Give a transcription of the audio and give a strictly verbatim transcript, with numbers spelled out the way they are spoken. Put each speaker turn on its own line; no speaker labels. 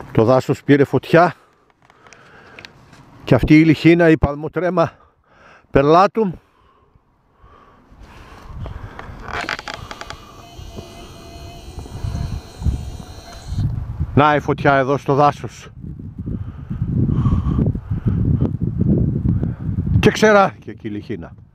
Το δάσος πήρε φωτιά και αυτή η λιχίνα, η παλμοτρέμα περλάτουμ, να η φωτιά εδώ στο δάσος και ξερά και εκεί η λιχίνα.